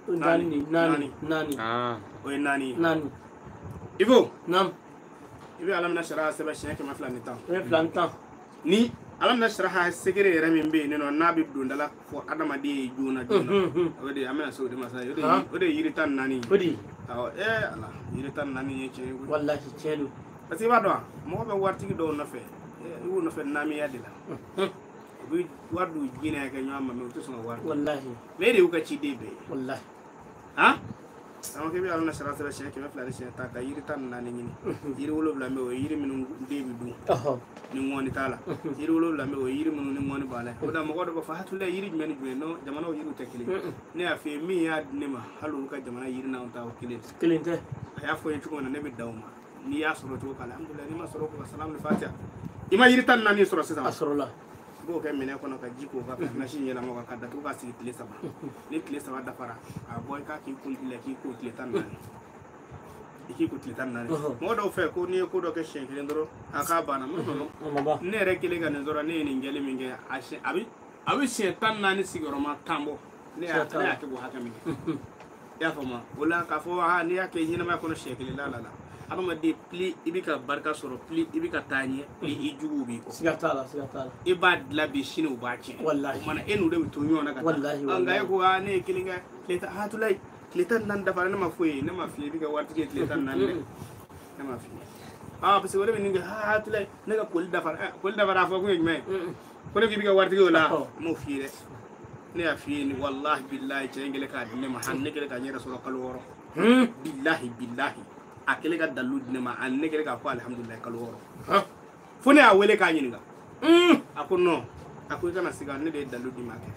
nani o ye nani Ivo nam ibe alamna shara seba shen kema flan tan ni alamna shara ha segere yere min be ni no nabi dundala fo adama de jona ode amena so de masa ode yiri tan nani odi aw ala yiri tan nani ye chenu wallahi chenu parce ba do mo be warti do na fe iwo na fe nami yadila bi wadu jina ka nyama me to so warti wallahi me de uka ci debe wallahi ha sama ke bi alamna shara seba shen kema flan shen ta ka yiri tan nani ni yiri wolo bla me o yiri min debi du ni ngoni tala yiri wolo la me o yiri munu ni ngoni bala o da mo ko do fa hatule yiri men no jamana o yiri tekili ne afi mi ya ne ma halu ka jamana yiri na on ta o kilinte aya fo yin tuko na ne be dawma ni ya soro to kala alhamdulillah ni ma soro ko salamu fatiha ima yiri tan nani soro sisa asrullah go ke mene ko no ka jiko ka na shi yela mo ka da to ka si kile saba ni kile saba da fara a boy ka ki kul ile ki ko kile tan nani iki ko tlitan nani mo do fe ko ni ko do ke shen kile ndoro aka bana mo no ne re kile ga ndoro ne ni ngeli minge ashe abi shen tan nani sigoro ma tambo ne ya ke bo haka minge ya fama wala ka fo ha ni ya ke hina ma ko no shen kile la adama de pli ibika barka soro pli ibika tanye pli ijugu bi ko sigatala ibad la bi shinu ba ci wallahi mana enu de to nyona ka wallahi anga ko ha ne kilinga leta hatulai kletan nan dafa na mafoye na mafiye biga warti ke kletan nan ne na mafiye parce que wala min nga hatulai naga kul dafa rafa ko ngme ko ne biga warti ko la mo fiye ne afiye ni wallahi billahi cengele ka dinne ma hanne kele ka nyera soro kalworo billahi akele ka dalu dinne ma anne kele ka ko alhamdulillah kalworo fone a wele ka nyinga akono akoy kana siga ne de dalu di make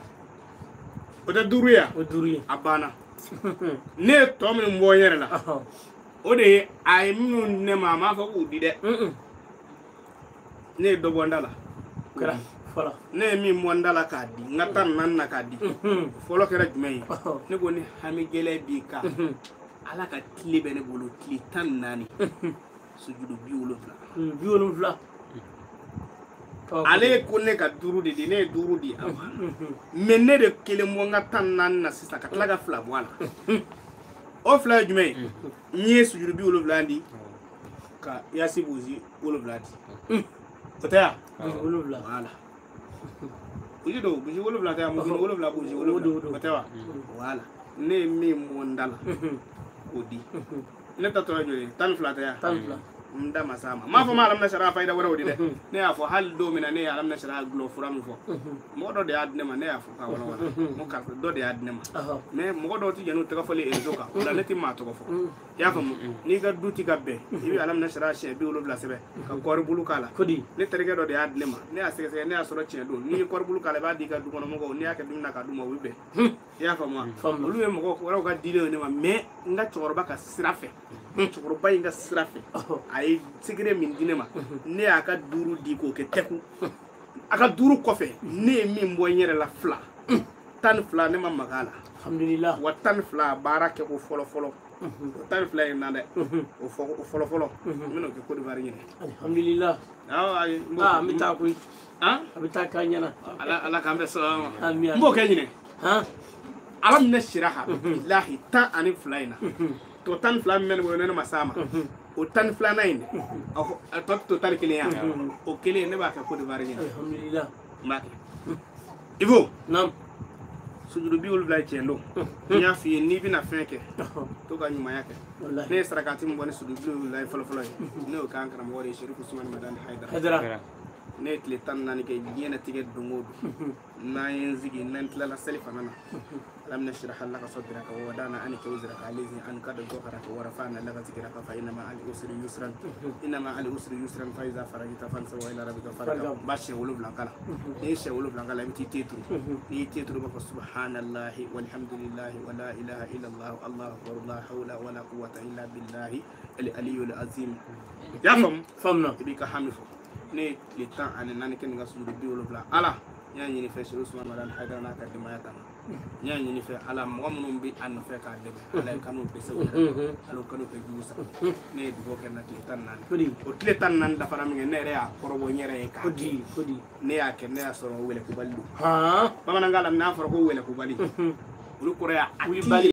o da duruya abana ne to min mo yere la o de ay minu ne ma fa ko di de ne do bondala kara fala ne mi mo ndala ka di ngatan nan na ka di folo kera jumay ne go ni hami gele bi ka ala ka tili bene bolo tili tan nani sujudu biwolo fla ale ko ne ka duru di ne duru di men ne de kele mo ngatan nan na sisa ka tlaga fla wala o fla jumay ni sujudu biwolo fla ndi ka yasi buzi wolo fla di kotaya wolo fla wala buji do buji wolo fla ta mo wolo fla buji wolo kotaya wala ne mi mo ndala odi ne ta to nyori tan fla mda masama ma fo malam na shara fayda wara wodi de ne afo hal do mina ne alam na shara glo furam fo mo do de adne ma ne afo ka wala mo ka do de adne ma me mo do ti janu ta fole e zoka wala ne ti ma to fo ya fam ni ga duti gabbe ibi alam na shara she bi wolo bla sebe ka kor bulu kala kodi ne terege do de adne ma ne asege se ne asoro che do ni kor bulu kala ba di ga du kono mo go ni aka dum na ka du mo wibe ya fam lu e mo go wala ga dile ne ma me nga chorba ka sirafe chorba inga sirafe ay sigire min dinema ne aka duru di ko ke teku aka duru kofe ne min bo nyere la fla tan fla ne ma magala alhamdulillah wa tan fla barake ko folo tan fla ina de o folo mino ke ko di bari nyene alhamdulillah ay mi ta ko abita kanyana ala kambe salama amin mbo ke nyene alam nashraha billahi ta ani flaina to tan fla men bo ne masama o tan fla nine o to tan kiliya o kile ne ba ka ko de bari nyene alhamdulillah maki Ivo nam sujudu biwol bla chendo nya fi ni bi na fenke to ga nyuma yake wallahi ne sarakati mo bone sujudu biwol la folo ne o kan kana mo wori shiriku suman madan haydara ne tle tan nani ke nyena tige dungodu na yenzigi nan tla la salifa nana lam nashrah laka sadraka wa wadana anka wuzraka alayhi an kad dhukraka wa rafa'na laka zikraka fa inna ma al usri yusran fa iza farajta fansa wa ila rabbika farghab bashi wulu blankala ni she wulu blankala mi titru ba subhanallahi walhamdulillahi wa la ilaha illa allah allahu akbar la hawla wa la quwwata illa billahi al aliyyul azim ya famna bika hamifo ne le temps ane nani ken nga sujudu biwolo bla ala nya nyini fe Ousmane Madane Haydara na ka di mayata nya nyini fe ala mo mun bi an fe ka debe ala kanu be se ala kanu be juusa ne di boken na le tan nan o le tan nan da fara mi ne re a korobo nyere ka kodi ne ya ken ne ya soro wele ko ballu ha bamana ngala na fara ko wele ko bali ulu ko re a